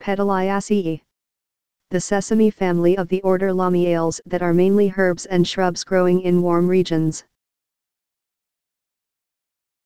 Pedaliaceae. The sesame family of the order Lamiales that are mainly herbs and shrubs growing in warm regions.